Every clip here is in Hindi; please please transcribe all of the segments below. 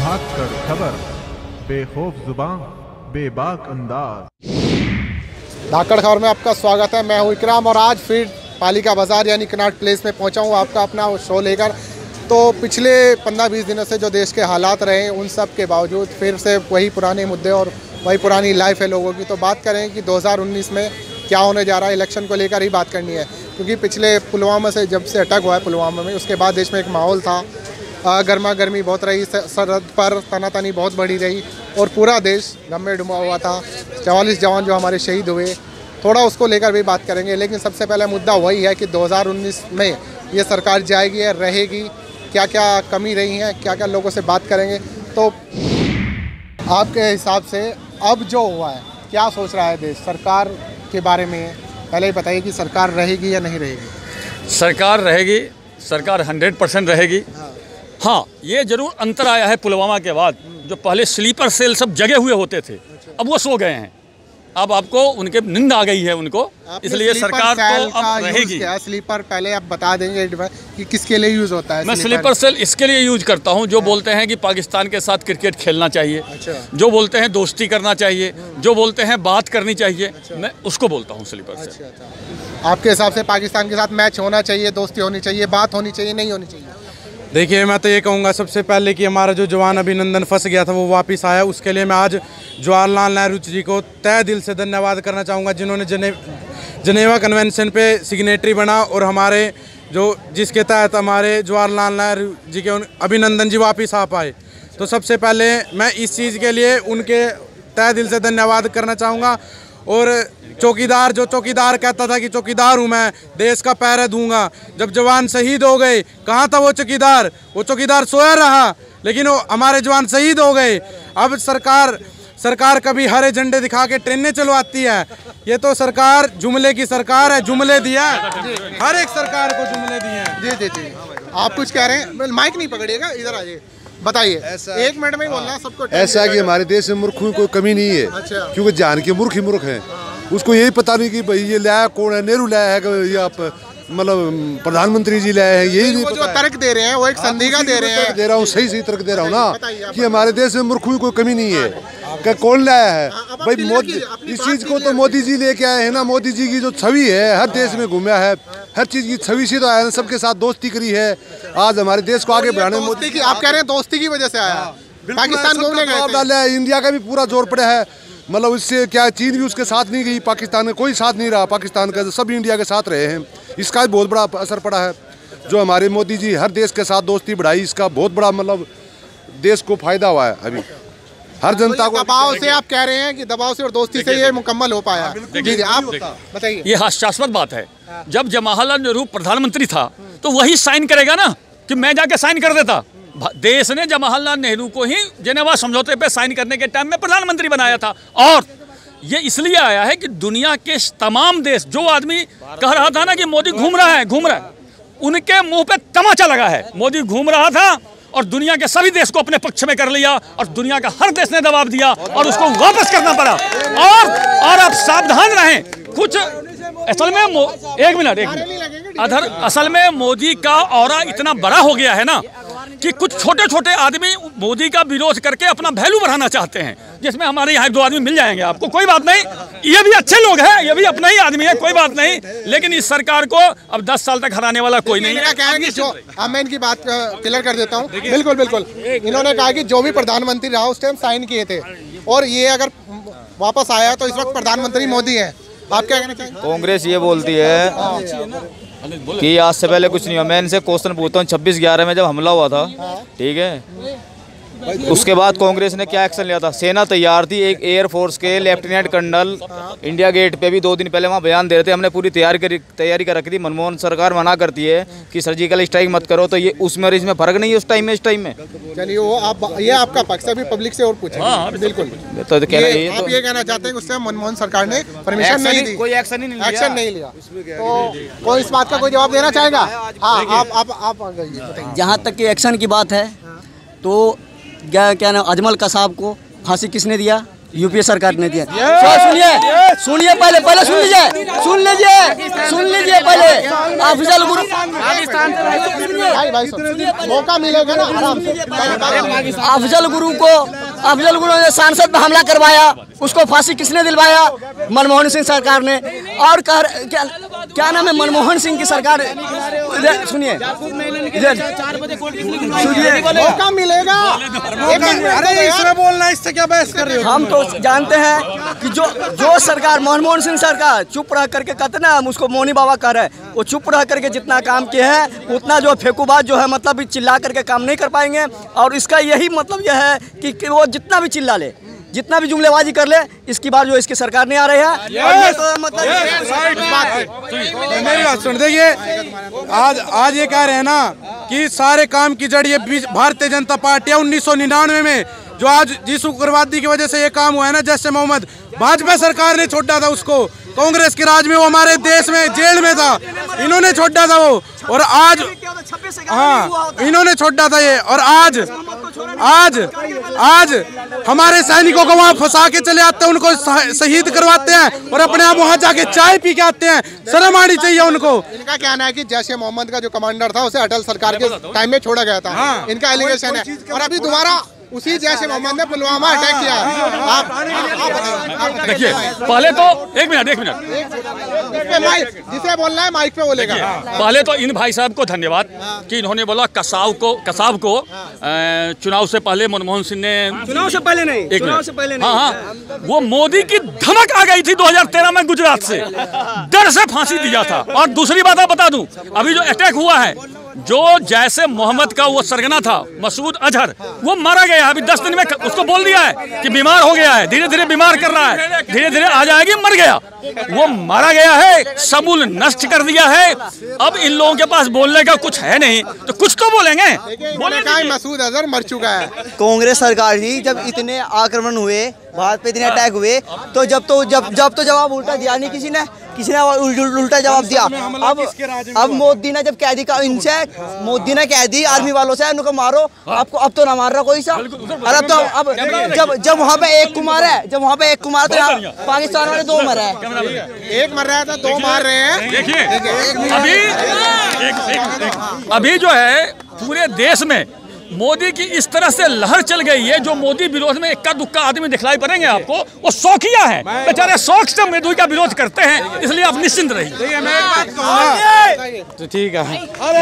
भागकर खबर, बेखौफ जुबान, बेबाक अंदाज। धाकड़ खबर में आपका स्वागत है। मैं हूं इकराम और आज फिर पालिका बाज़ार यानी कनॉट प्लेस में पहुंचा हूं आपका अपना शो लेकर। तो पिछले 15-20 दिनों से जो देश के हालात रहे उन सब के बावजूद फिर से वही पुराने मुद्दे और वही पुरानी लाइफ है लोगों की। तो बात करें कि 2019 में क्या होने जा रहा है, इलेक्शन को लेकर ही बात करनी है। क्योंकि पिछले पुलवामा से जब से अटैक हुआ है पुलवामा में, उसके बाद देश में एक माहौल था, गर्मा गर्मी बहुत रही, सरहद पर तनातनी बहुत बढ़ी रही और पूरा देश गम में डूबा हुआ था। 44 जवान जो हमारे शहीद हुए, थोड़ा उसको लेकर भी बात करेंगे। लेकिन सबसे पहले मुद्दा वही है कि 2019 में ये सरकार जाएगी या रहेगी, क्या क्या कमी रही है, क्या क्या लोगों से बात करेंगे। तो आपके हिसाब से अब जो हुआ है, क्या सोच रहा है देश सरकार के बारे में? पहले ही बताइए कि सरकार रहेगी या नहीं रहेगी। सरकार रहेगी, सरकार 100% रहेगी। हाँ, ये जरूर अंतर आया है पुलवामा के बाद। जो पहले स्लीपर सेल सब जगे हुए होते थे, अब वो सो गए हैं। अब आपको उनके नींद आ गई है उनको, इसलिए सरकार तो अब रहेगी। स्लीपर पहले आप बता देंगे कि किसके लिए यूज़ होता है? मैं स्लीपर सेल इसके लिए यूज करता हूँ, जो बोलते हैं कि पाकिस्तान के साथ क्रिकेट खेलना चाहिए, जो बोलते हैं दोस्ती करना चाहिए, जो बोलते हैं बात करनी चाहिए, मैं उसको बोलता हूँ स्लीपर सेल। आपके हिसाब से पाकिस्तान के साथ मैच होना चाहिए, दोस्ती होनी चाहिए, बात होनी चाहिए, नहीं होनी चाहिए? देखिए, मैं तो ये कहूँगा सबसे पहले कि हमारा जो जवान अभिनंदन फंस गया था वो वापस आया। उसके लिए मैं आज जवाहरलाल नेहरू जी को तहे दिल से धन्यवाद करना चाहूँगा, जिन्होंने जनेवा कन्वेंशन पे सिग्नेटरी बना और हमारे जिसके तहत हमारे जवाहरलाल नेहरू जी के अभिनंदन जी वापस आ पाए। तो सबसे पहले मैं इस चीज़ के लिए उनके तहे दिल से धन्यवाद करना चाहूँगा। और चौकीदार कहता था कि चौकीदार हूँ मैं, देश का पहरा दूंगा। जब जवान शहीद हो गए, कहाँ था वो चौकीदार? वो चौकीदार सोया रहा, लेकिन वो हमारे जवान शहीद हो गए। अब सरकार कभी हरे झंडे दिखा के ट्रेनें चलवाती है। ये तो सरकार जुमले की सरकार है, जुमले दिया हर एक सरकार को जुमले दिए। जी। आप कुछ कह रहे हैं? माइक नहीं पकड़िएगा, इधर आ जाइए, बताइए। 1 मिनट में ही बोलना सबको। ऐसा कि हमारे देश में मूर्खों की कोई कमी नहीं है। अच्छा। क्योंकि जान के मूर्ख ही मूर्ख हैं। उसको यही पता नहीं कि भाई ये लाया कौन है, नेहरू लाया है कि आप मतलब प्रधानमंत्री जी लाए हैं, यही नहीं पता। तर्क दे रहे हैं वो एक संदिग्ध दे रहे हैं। दे रहा हूँ, सही तर्क दे रहा हूँ ना कि हमारे देश में मूर्खों की कोई कमी नहीं है। क्या कौन लाया है भाई? मोदी, इस चीज को तो मोदी जी लेके आए हैं ना। मोदी जी की जो छवि है, हर देश में घूमा है, हर चीज की छवि से तो आया है, सबके साथ दोस्ती करी है। आज हमारे देश को आगे बढ़ाने में मोदी की, आप कह रहे हैं दोस्ती की वजह से आया, पाकिस्तान घूमने गए डाला है। इंडिया का भी पूरा जोर पड़ा है, मतलब इससे क्या चीन भी उसके साथ नहीं गई, पाकिस्तान में कोई साथ नहीं रहा। पाकिस्तान का सब इंडिया के साथ रहे हैं, इसका भी बहुत बड़ा असर पड़ा है। जो हमारे मोदी जी हर देश के साथ दोस्ती बढ़ाई, इसका बहुत बड़ा मतलब देश को फायदा हुआ है। अभी हर जनता को दबाव से, आप कह रहे हैं कि दबाव से और दोस्ती से ये मुकम्मल हो पाया। जी, आप बताइए। ये हास्यास्पद बात है। जब जवाहरलाल नेहरू प्रधानमंत्री था तो वही साइन करेगा ना, कि मैं जाके साइन कर देता? देश ने जवाहरलाल नेहरू को ही जेनेवा समझौते पे साइन करने के टाइम में प्रधानमंत्री बनाया था। और ये इसलिए आया है कि दुनिया के तमाम देश, जो आदमी कह रहा था ना कि मोदी घूम रहा है, उनके मुंह पे तमाचा लगा है। मोदी घूम रहा था और दुनिया के सभी देश को अपने पक्ष में कर लिया और दुनिया का हर देश ने दबाव दिया और उसको वापस करना पड़ा। और आप सावधान रहें, कुछ असल में असल में मोदी का ऑरा इतना बड़ा हो गया है ना कि कुछ छोटे छोटे आदमी मोदी का विरोध करके अपना वैल्यू बढ़ाना चाहते हैं, जिसमें हमारे यहाँ 1-2 आदमी मिल जाएंगे आपको, कोई बात नहीं, ये भी अच्छे लोग हैं, ये भी अपना ही आदमी है, कोई बात नहीं। लेकिन इस सरकार को अब 10 साल तक हराने वाला कोई नहीं है। मैं इनकी बात क्लियर कर देता हूँ। बिल्कुल। इन्होंने कहा कि जो भी प्रधानमंत्री रहा उस टाइम साइन किए थे, और ये अगर वापस आया तो इस वक्त प्रधानमंत्री मोदी है। आप क्या कहना चाहेंगे? कांग्रेस ये बोलती है कि आज से पहले कुछ नहीं हुआ। मैं इनसे क्वेश्चन पूछता हूँ, 26/11 में जब हमला हुआ था, ठीक है, उसके बाद कांग्रेस ने क्या एक्शन लिया था? सेना तैयार थी, एक एयरफोर्स के लेफ्टिनेंट कर्नल इंडिया गेट पे भी 2 दिन पहले वहाँ बयान दे रहे थे, हमने पूरी तैयारी कर रखी थी। मनमोहन सरकार मना करती है कि सर्जिकल स्ट्राइक मत करो, तो ये उसमें और इसमें फर्क नहीं है उस टाइम में, इस टाइम में। चलिए, वो आप ये आपका पक्ष है, पब्लिक से और पूछे। बिल्कुल। तो आप ये कहना चाहते हैं कि उस टाइम मनमोहन सरकार ने परमिशन नहीं दी, कोई एक्शन नहीं लिया, तो कोई इस बात का कोई जवाब देना चाहेगा? आप जहाँ तक कि एक्शन की बात है, तो क्या नाम, अजमल कसाब को फांसी किसने दिया? यूपीए सरकार ने दिया। सुनिए पहले सुन लीजिए पहले। अफजल गुरु मौका मिलेगा ना आराम से। अफजल गुरु ने सांसद पर हमला करवाया, उसको फांसी किसने दिलवाया? मनमोहन सिंह सरकार ने। और क्या नाम है मनमोहन सिंह की सरकार। सुनिए मौका मिलेगा। अरे इसमें बोलना, इससे क्या बहस कर रहे हो? हम तो जानते हैं कि जो सरकार मनमोहन सिंह सरकार चुप रह करके कहते ना, हम उसको मोनी बाबा कह रहे हैं, वो चुप रह करके जितना काम किए हैं उतना जो फेंकूबाज जो है मतलब चिल्ला करके काम नहीं कर पाएंगे। और इसका यही मतलब यह है कि वो जितना भी चिल्ला ले, जितना भी जुमलेबाजी कर ले, इसकी बात जो इसकी सरकार नहीं आ रही है। मेरी बात सुन, देखिए आज ये कह रहे हैं ना कि सारे काम की जड़ ये भारतीय जनता पार्टी है। 1999 में जो आज जिस उग्रवादी की वजह से ये काम हुआ है ना, जैसे मोहम्मद, भाजपा सरकार ने छोड़ा था उसको। कांग्रेस के राज में वो हमारे देश में जेल में था, इन्होंने छोड़ा था वो। और आज इन्होंने छोड़ा था ये। और आज हमारे सैनिकों को वहाँ फंसा के चले आते हैं, उनको शहीद करवाते हैं और अपने आप वहाँ जाके चाय पी के आते हैं। शर्म आनी चाहिए उनको। इनका कहना है कि जैसे मोहम्मद का जो कमांडर था उसे अटल सरकार के टाइम में छोड़ा गया था। इनका एलिगेशन है। और अभी दोबारा उसी जैसे मोहम्मद ने पुलवामा अटैक किया। आप देखिए, पहले तो एक मिनट जिसे बोलना है माइक पे बोलेगा। पहले तो इन भाई साहब को धन्यवाद कि इन्होंने बोला कसाब को चुनाव से पहले मनमोहन सिंह ने, चुनाव से पहले नहीं, हाँ, वो मोदी की धमक आ गई थी 2013 में गुजरात से, डर से फांसी दिया था। और दूसरी बात आप बता दूं, अभी जो अटैक हुआ है, जो जैसे मोहम्मद का वो सरगना था मसूद अजहर, वो मारा गया। अभी 10 दिन में उसको बोल दिया है कि बीमार हो गया है, धीरे धीरे बीमार कर रहा है, धीरे धीरे आ जाएगी, मर गया। वो मारा गया है, समूल नष्ट कर दिया है। अब इन लोगों के पास बोलने का कुछ है नहीं, तो कुछ तो बोलेंगे। मसूद अजहर मर चुका है। कांग्रेस सरकार ही जब इतने आक्रमण हुए, भारत पे इतने अटैक हुए, तो जब जवाब उल्टा दिया नहीं किसी ने उल्टा जवाब दिया। अब मोदी ने जब कैदी का इनसे मोदी ने कह दी आर्मी वालों से उनको मारो, आपको अब तो ना मार रहा कोई सा। अरे अब तो अब जब वहाँ पे एक कुमार है, तो पाकिस्तान वाले 2 मर है। एक मर रहा था, 2 मार रहे हैं। देखिए अभी जो है पूरे देश में मोदी की इस तरह से लहर चल गई है, जो मोदी विरोध में इक्का दुक्का आदमी दिखलाई पड़ेंगे आपको, वो शौकिया है बेचारे, शौक से मोदी का विरोध करते हैं, इसलिए आप निश्चिंत रहिए। तो ठीक है,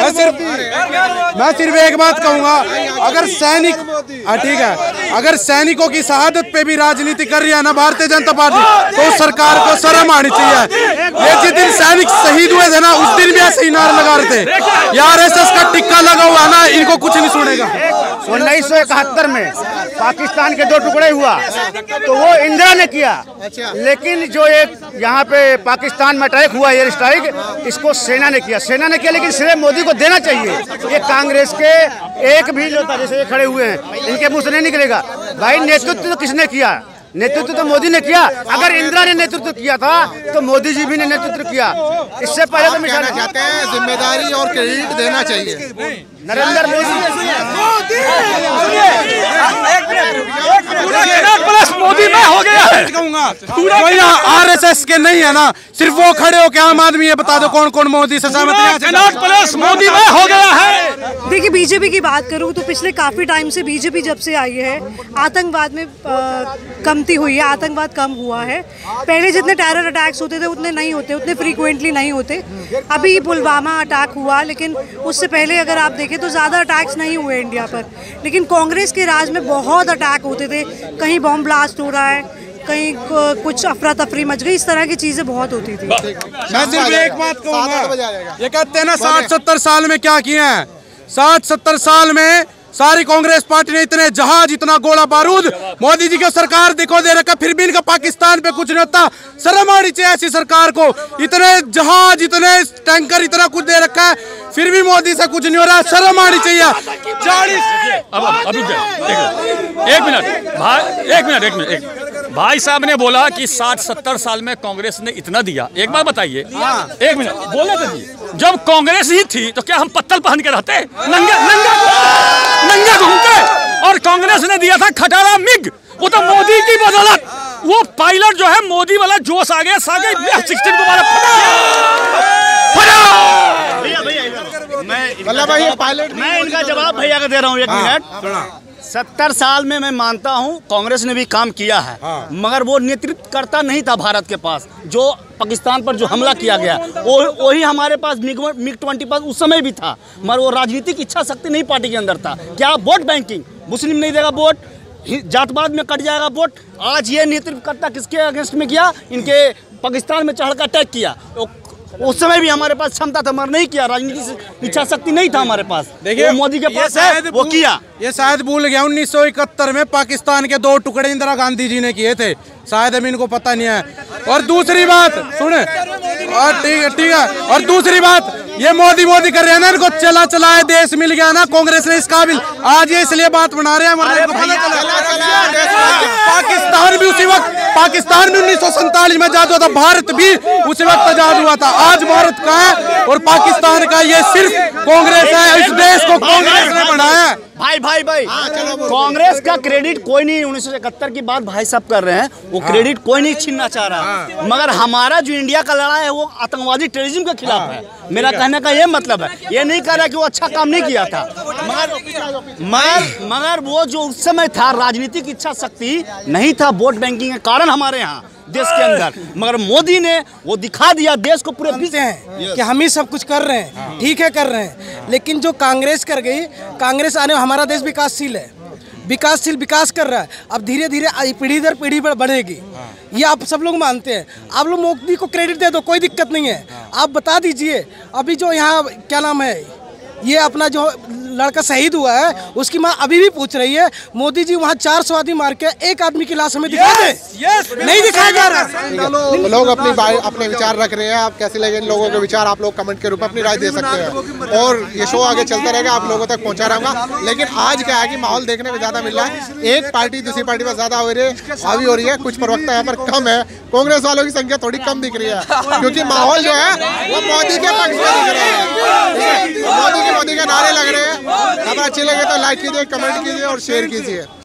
मैं सिर्फ एक बात कहूँगा, अगर सैनिक ठीक है, अगर सैनिकों की शहादत पे भी राजनीति कर रही है ना भारतीय जनता पार्टी, तो सरकार को शर्म आनी चाहिए। ये जिस दिन सैनिक शहीद हुए थे ना, उस दिन भी ऐसे ही नारे लगा रहे थे यार, RSS का टिक्का लगा हुआ ना, इनको कुछ नहीं सुनेगा। 1971 में पाकिस्तान के 2 टुकड़े हुआ तो वो इंदिरा ने किया, लेकिन जो एक यहाँ पे पाकिस्तान में अटैक हुआ एयर स्ट्राइक, इसको सेना ने किया, लेकिन श्रेय मोदी को देना चाहिए। ये कांग्रेस के एक भी लोग जैसे ये खड़े हुए हैं, इनके मुंह से नहीं निकलेगा। भाई नेतृत्व तो किसने किया? नेतृत्व तो मोदी ने किया। अगर इंदिरा ने नेतृत्व किया था तो मोदी जी भी ने नेतृत्व किया। इससे पहले तो कहना चाहते हैं जिम्मेदारी और क्रेडिट देना चाहिए नरेंद्र मोदी। मोदी में हो गया है, कोई यहाँ RSS के नहीं है ना, सिर्फ वो खड़े हो के आम आदमी है, बता दो कौन कौन मोदी से सहमत है? मोदी में हो गया है। देखिए, बीजेपी की बात करूँ तो पिछले काफी टाइम से बीजेपी जब से आई है, आतंकवाद में कमती हुई है, आतंकवाद कम हुआ है। पहले जितने टेरर अटैक्स होते थे उतने नहीं होते, उतने फ्रीक्वेंटली नहीं होते। अभी पुलवामा अटैक हुआ, लेकिन उससे पहले अगर आप देखें तो ज़्यादा अटैक्स नहीं हुए इंडिया पर। लेकिन कांग्रेस के राज में बहुत अटैक होते थे, कहीं बॉम्ब ब्लास्ट हो रहा है, कहीं कुछ अफरा तफरी मच गई, इस तरह की चीज़ें बहुत होती थी। मैं सिर्फ एक बात कहूँगा, ये कहते हैं ना 60-70 साल में क्या किए हैं, 60-70 साल में सारी कांग्रेस पार्टी ने इतने जहाज, इतना गोला बारूद मोदी जी की सरकार दिखो दे रखा, फिर भी इनका पाकिस्तान पे कुछ नहीं होता। शर्म आनी चाहिए ऐसी सरकार को। इतने जहाज, इतने टैंकर, इतना कुछ दे रखा है, फिर भी मोदी से कुछ नहीं हो रहा। शर्म आनी चाहिए। एक मिनट भाई साहब ने बोला कि 60-70 साल में कांग्रेस ने इतना दिया। एक बात बताइए, एक मिनट बोले तो, जब कांग्रेस ही थी तो क्या हम पत्तल पहन के रहते, नंगे घूमते? और कांग्रेस ने दिया था खटारा मिग, वो तो मोदी की बदौलत वो पायलट जो है मोदी वाला जोश आ गया, 16 को मारा मैं इनका जवाब भैया का दे रहा हूँ 1 मिनट। 70 साल में मैं मानता हूँ कांग्रेस ने भी काम किया है, मगर वो नेतृत्व करता नहीं था भारत के पास। जो पाकिस्तान पर जो हमला किया गया वही हमारे पास मिग 20 पास उस समय भी था, मगर वो राजनीतिक इच्छा शक्ति नहीं पार्टी के अंदर था। क्या वोट बैंकिंग, मुस्लिम नहीं देगा वोट, जातवाद में कट जाएगा वोट। आज ये नेतृत्व करता किसके अगेंस्ट में किया, इनके पाकिस्तान में चढ़कर अटैक किया। उस समय भी हमारे पास क्षमता था, मगर नहीं किया, राजनीति से इच्छा शक्ति नहीं था हमारे पास। देखिए मोदी के पास है, वो किया। ये शायद भूल गया 1971 में पाकिस्तान के 2 टुकड़े इंदिरा गांधी जी ने किए थे, शायद अभी इनको पता नहीं है। और दूसरी बात सुने, और ठीक है, और दूसरी बात ये मोदी कर रहे हैं ना, इनको चलाए देश मिल गया ना कांग्रेस ने इस काबिल, आज ये इसलिए बात बना रहे हैं। पाकिस्तान भी उसी वक्त, पाकिस्तान भी 1947 में आजाद हुआ था, भारत भी उसी वक्त आजाद हुआ था। आज भारत का है और पाकिस्तान का, ये सिर्फ कांग्रेस है, इस देश को कांग्रेस ने बनाया है। भाई कांग्रेस का क्रेडिट कोई नहीं, 1971 की बात भाई साहब कर रहे हैं, वो क्रेडिट कोई नहीं छीनना चाह रहा, मगर हमारा जो इंडिया का लड़ाई है वो आतंकवादी टेररिज्म के खिलाफ है। मेरा कहने का ये मतलब है, ये नहीं कह रहा कि वो अच्छा काम नहीं किया था, मगर वो जो उस समय था राजनीतिक इच्छा शक्ति नहीं था, वोट बैंकिंग के कारण हमारे यहाँ देश के अंदर। मगर मोदी ने वो दिखा दिया देश को पूरे विश्व हैं कि हम ही सब कुछ कर रहे हैं, ठीक है कर रहे हैं, लेकिन जो कांग्रेस कर गई, कांग्रेस आने हमारा देश विकासशील है, विकास कर रहा है। अब धीरे धीरे पीढ़ी दर पीढ़ी बढ़ेगी, ये आप सब लोग मानते हैं। आप लोग मोदी को क्रेडिट दे दो, कोई दिक्कत नहीं है। आप बता दीजिए अभी जो यहाँ क्या नाम है, ये अपना जो लड़का शहीद हुआ है उसकी माँ अभी भी पूछ रही है, मोदी जी वहाँ 400 आदमी मार के एक आदमी की लाश हमें दिखा दे, नहीं दिखाया जा रहा। लोग अपने विचार रख रहे हैं, आप कैसे लगे इन लोगों के विचार, आप लोग कमेंट के रूप में अपनी राय दे सकते हैं। और ये शो आगे चलता रहेगा, आप लोगों तक पहुंचा रहूंगा। लेकिन आज क्या है कि माहौल देखने में ज्यादा मिल रहा है, एक पार्टी दूसरी पार्टी पर ज्यादा हो रही है, कुछ प्रवक्ता यहाँ पर कम है, कांग्रेस वालों की संख्या थोड़ी कम दिख रही है, क्योंकि माहौल जो है वो मोदी के पक्ष में दिख रहा है, मोदी के नारे लग रहे हैं। अगर अच्छे लगे तो लाइक कीजिए, कमेंट कीजिए और शेयर कीजिए।